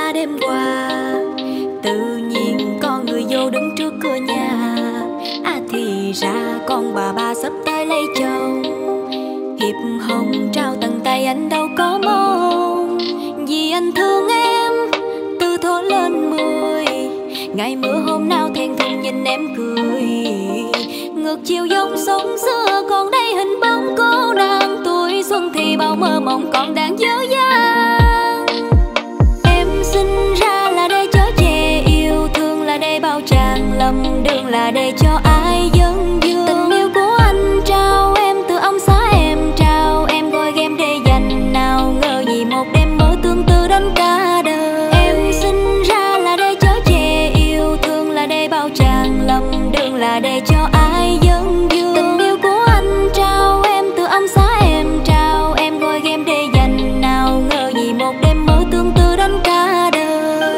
xa đêm qua, tự nhiên con người vô đứng trước cửa nhà. Thì ra con bà sắp tới lấy chồng, hiệp hồng trao tận tay anh đâu có mong. Vì anh thương em từ thổ lên 10, ngày mưa hôm nào thẹn thùng nhìn em cười. Ngược chiều dòng sông xưa còn đây hình bóng cô nàng tuổi xuân, thì bao mơ mộng còn đang dở dang. Em sinh ra là để chở che yêu thương, là để bao tràn lầm đường, là để cho ai dâng dương. Tình yêu của anh trao em từ ấm xá em trao em, gọi game để dành nào ngờ gì một đêm mơ tương tư đến cả đời. Em sinh ra là để chở che yêu thương, là để bao tràn lầm đường, là để cho ai dâng dương. Tình yêu của anh trao em từ ấm xá em trao em, gọi game để dành nào ngờ gì một đêm mơ tương tư đến cả đời.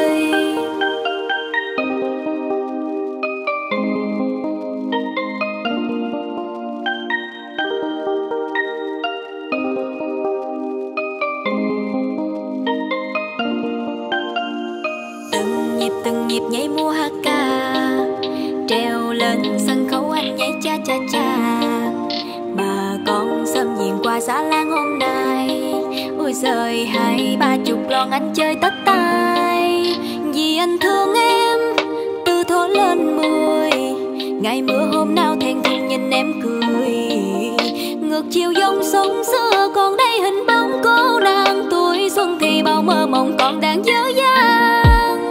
Từng nhịp nhảy múa hát ca, treo lên sân khấu anh nhảy cha cha cha. Bà con xâm diện qua xã Lan hôm nay, ôi giời 20-30 lon anh chơi tất tay. Vì anh thương em từ thổ lên 10, ngày mưa hôm nào thẹn thùng nhìn em cười. Ngược chiều dòng sông xưa còn đây hình bóng cô nàng tuổi xuân, thì bao mơ mộng còn đang dở dang.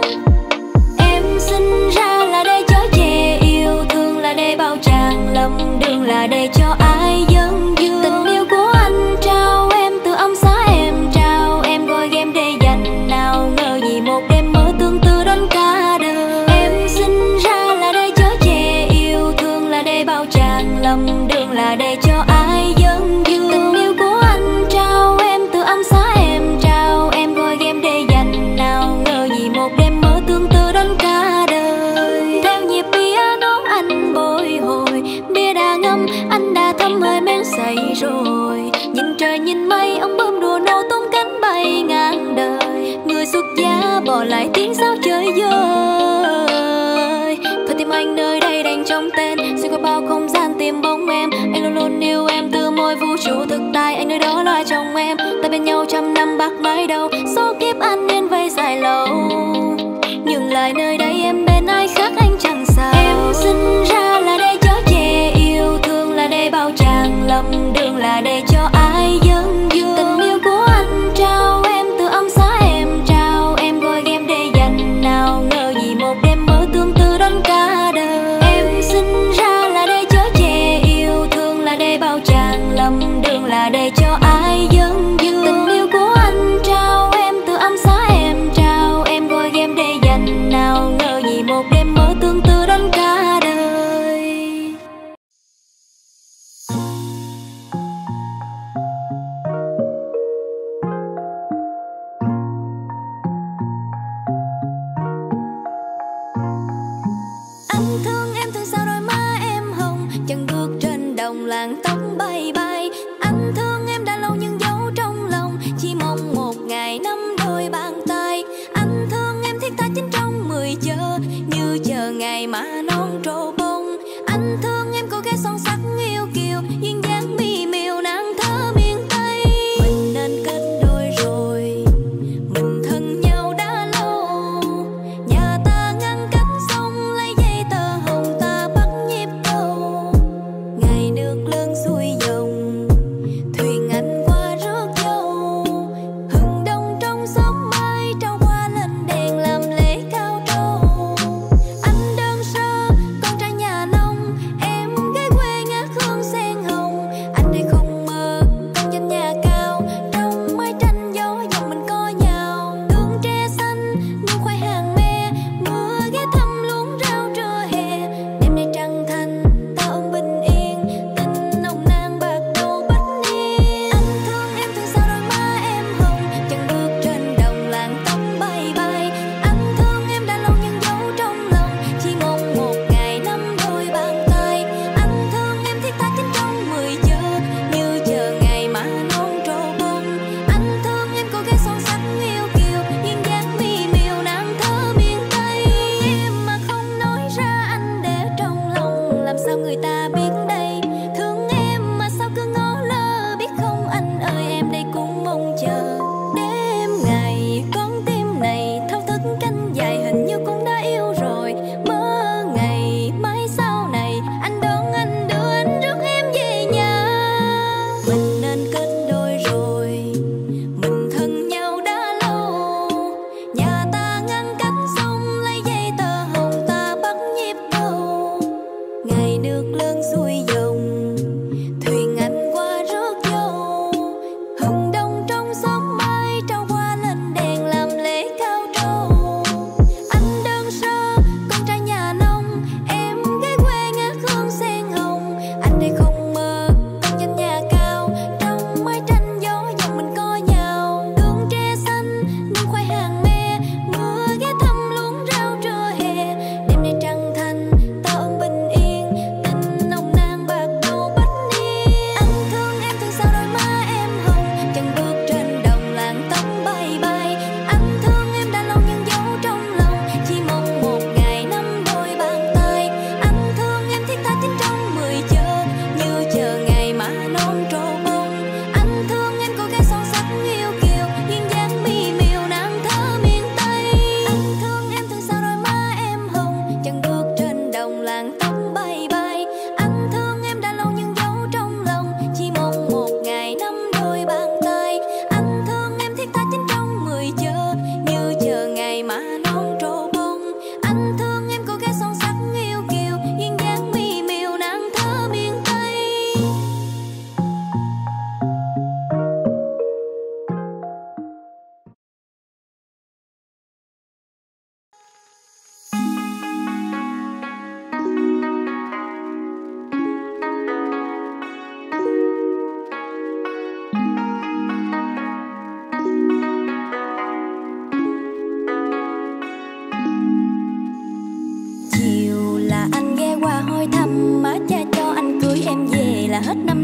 Sinh ra là để chở che yêu thương, là để bao tràn lầm đường, là để cho ai dâng dương. Tình yêu của anh trao em từ ấm xá em trao em, gọi game để dành nào ngờ gì một đêm mơ tương tư đến cả đời. Em sinh ra là để chở che yêu thương, là để bao tràn lầm đường, là để cho ai dâng dương. Tình yêu của anh trao em từ ấm xá em trao em, gọi game để dành nào ngờ gì một đêm mơ tương tư đến cả đời. Theo nhịp piano anh bồi hồi, bia đã ngâm anh đã thấm hơi men say rồi. Nhìn trời nhìn mây ông bướm đùa nâu tung cánh bay ngang đời. Người xuất gia bỏ lại tiếng sao chơi vơi. Thôi tim anh nơi đây đành trong tên, xuyên qua bao không gian tìm bóng em. Anh luôn luôn yêu em từ môi vũ trụ thực tại, anh nơi đó là chồng em. Ta bên nhau trăm năm bạc mãi đâu, số kiếp an nhiên vây dài lâu. Nhưng lại nơi đây em bên ai khác anh chẳng sao. Em sinh ra là để chở che yêu thương, là để bao tràn lầm đường, là để cho ai dâng dương. Tình yêu của anh trao em từ ấm xá em trao em, gọi game để dành nào ngờ gì một đêm mơ tương tư đến cả đời. Em sinh ra là để chở che yêu thương, là để bao tràn lầm đường, là để cho ai dâng dương. Tình yêu của anh trao em từ ấm xá em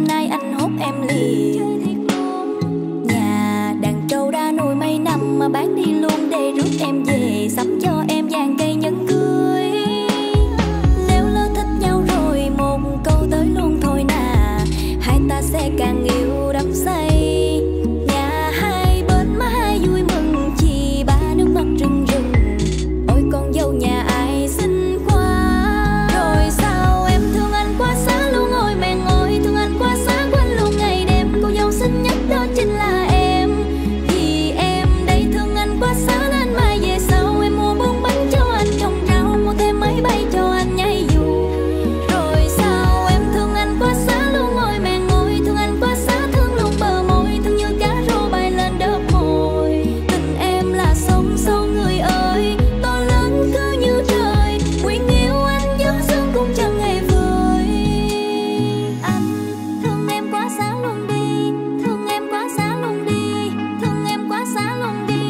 nay anh hốt em liền. Nhà đàn trâu đã nuôi mấy năm mà bán đi luôn để rước em về, sắm cho em vàng cây nhẫn cưới. Nếu lỡ thích nhau rồi một câu tới luôn thôi nà, hai ta sẽ càng yêu đắm say. Nhà hai bên má hai vui mừng chi ba nước mắt rưng rưng. Ôi con dâu nhà ai xinh quá. Rồi sao em thương anh quá xá luôn, ôi mẹ ơi thương anh quá xá, quên luôn ngày đêm cô dâu xinh nhất đó chính là em. Vì em đây thương anh quá xá nên mai về sau em mua bún bánh cho anh trồng rau, mua thêm máy bay cho anh nhảy dù. Rồi sao em thương anh quá xá luôn, ôi mẹ ơi thương anh quá xá, thương luôn bờ môi thương như cá rô bay lên đớp môi. Tình em là sông sâu người ơi, to lớn cứ như trời, nguyện yêu anh gió sương cũng chẳng hề vơi. Anh thương em quá xá luôn đi, thương em quá xá luôn đi, thương em quá xá luôn đi.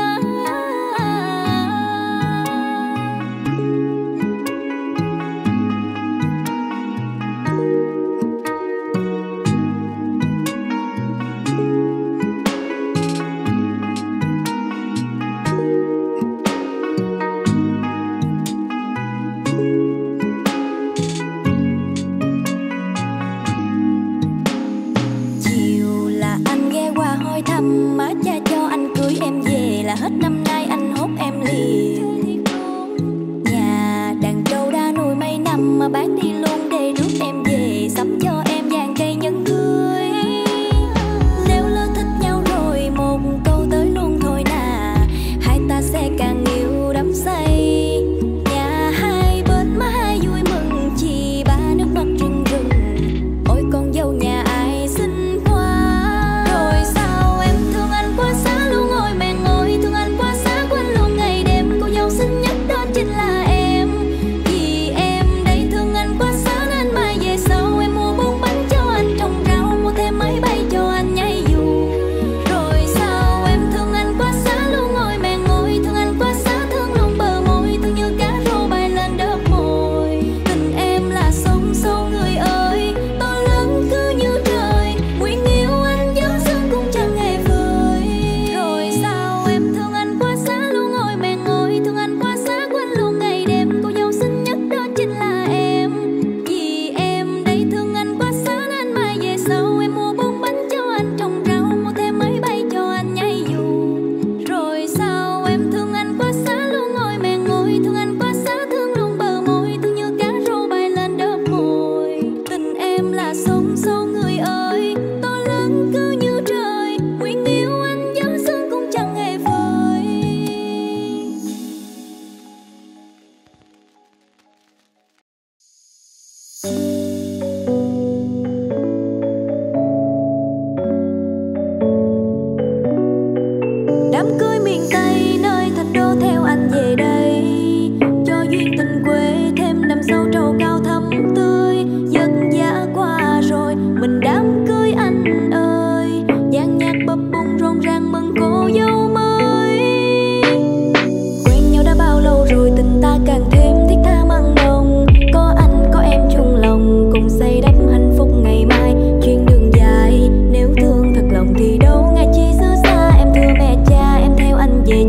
Chiều là anh ghé qua hỏi thăm, má cha cho anh cưới em về là hết năm nay anh hốt em liền. Nhà đàn trâu đã nuôi mấy năm mà bán đi luôn để rước em về, sắm cho em vàng cây nhẫn cưới. Nếu lỡ thích nhau rồi một câu tới luôn thôi nà, hai ta sẽ càng yêu đắm say. Nhà hai bên má hai vui mừng chi ba nước mắt rưng rưng. Ôi con dâu nhà ai xinh quá. Rồi sao em thương anh quá xá luôn, ôi mẹ ơi thương anh quá xá, quên luôn ngày đêm cô dâu xinh nhất đó chính là em. Vì em đây thương anh quá xá nên mai về sau em mua bún bánh cho anh trồng rau, mua thêm máy bay cho anh nhảy dù. Rồi sao em thương anh quá xá luôn, ôi mẹ ơi thương anh quá xá, thương luôn bờ môi thương như cá rô bay lên đớp môi. Tình em là sông sâu người ơi, to lớn cứ như trời, nguyện yêu anh gió sương cũng chẳng hề vơi. Rồi sao em thương anh quá xá luôn, ôi mẹ ơi thương anh quá xá, quên luôn ngày đêm cô dâu xinh nhất đó chính là em. Vì em đây thương anh quá xá nên mai về sau em mua bún bánh cho anh trồng rau, mua thêm máy bay cho anh nhảy dù. Rồi sao em thương anh quá xá luôn, ôi mẹ ơi thương anh quá xá, thương luôn bờ môi thương như cá rô bay lên đớp môi. Tình em là sông sâu người ơi, to lớn cứ như trời, nguyện yêu anh gió sương cũng chẳng hề vơi. Đám cưới miền Tây nơi thành đô theo anh về đây, cho duyên tình quê thêm đậm sâu trầu cao thắm tươi. Giấc giá qua rồi mình đám cưới anh ơi, dàn nhạc bập bùng rộn ràng mừng cô dâu mới. Quen nhau đã bao lâu rồi tình ta càng thêm thiết tha mặn nồng, có anh có em chung lòng cùng xây đắp hạnh phúc ngày mai. Chuyến đường dài nếu thương thật lòng thì đâu ngại chi xứ xa, em thưa mẹ cha em theo anh về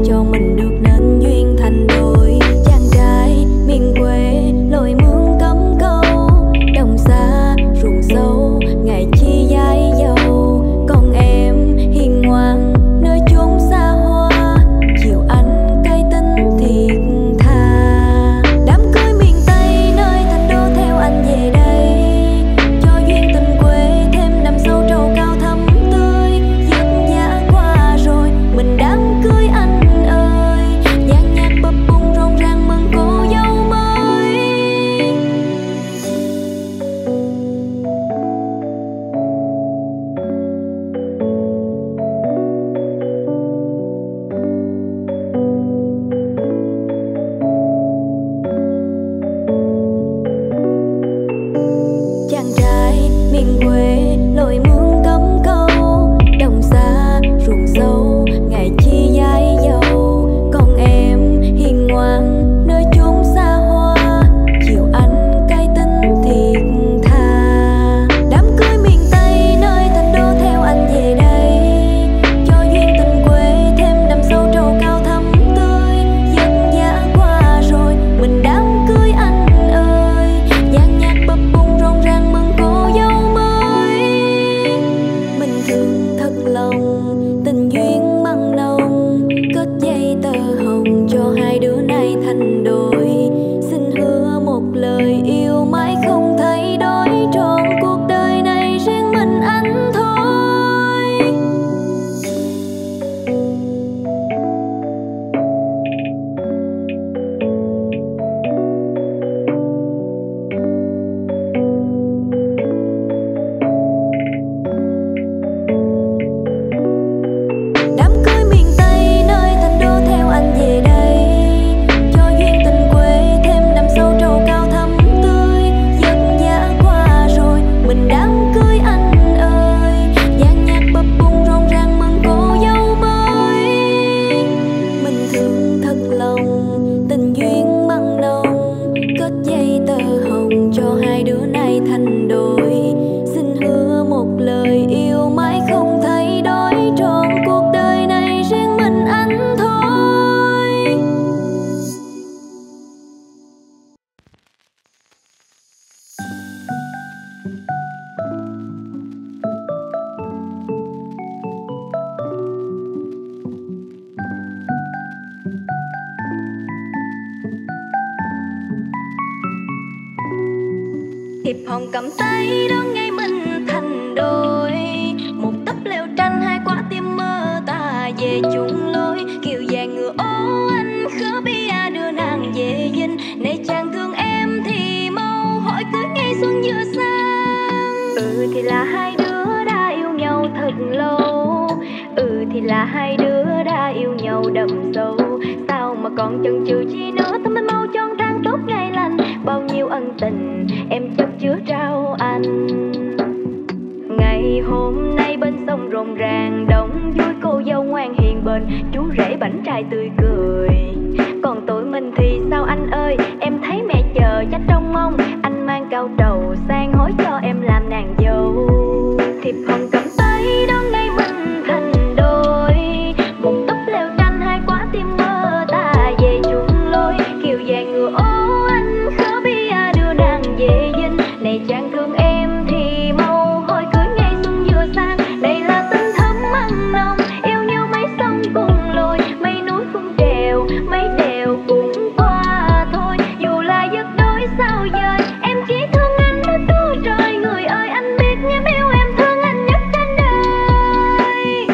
Thiệp hồng cầm tay đón ngày mình thành đôi, một túp lều tranh hai quả tim mơ ta về chung lối. Kiều vàng ngựa ô anh khớ bia đưa nàng về dinh, này chàng thương em thì mau hỏi cưới ngay xuân vừa sang. Thì là hai đứa đã yêu nhau thật lâu, thì là hai đứa đã yêu nhau đậm sâu. Sao mà còn chần chừ chi nữa, thôi mới mau chọn rang tốt ngày lành. Bao nhiêu ân tình em chất chứa trao anh. Ngày hôm nay bên sông rộn ràng đông vui, cô dâu ngoan hiền bền, chú rể bảnh trai tươi cười. Còn tụi mình thì sao anh ơi, em thấy mẹ chờ chắc trông mong anh mang cao trầu sang hối cho em làm nàng dâu. Thiệp hồng cầm tay đón ngày mình thành đôi, một túp lều tranh hai quả tim mơ ta về chung lối. Kiều vàng ngựa ô anh khớ bia đưa nàng về dinh, này chàng thương em thì mau hỏi cưới ngày xuân vừa sang. Đây là tình thắm mặn nồng yêu nhau mấy sông cùng lối, mấy núi cùng trèo mấy đèo cũng qua thôi. Dù là giấc đôi sao dời em chỉ thương anh hết cứu trời. Người ơi anh biết em yêu em thương anh nhất trên đời.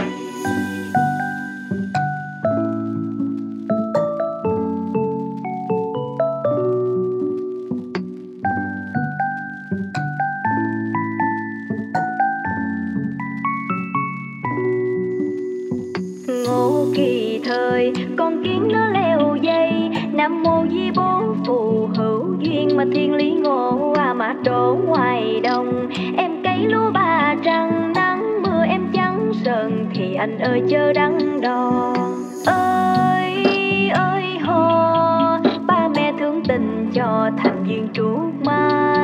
Ngô kỳ thời con kiến nó leo dây, nam mô di bố phù hữu duyên mà thiên lý ngộ mà trổ ngoài đồng. Em cấy lúa ba trăng nắng mưa em trắng sờn thì anh ơi chớ đắn đo. Ơi ơi hò ba mẹ thương tình cho thành duyên trút mai.